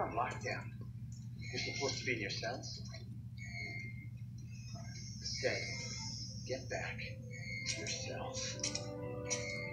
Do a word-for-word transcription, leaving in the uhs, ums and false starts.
on lockdown. You're supposed to be in your cells. Instead, get back to your cells.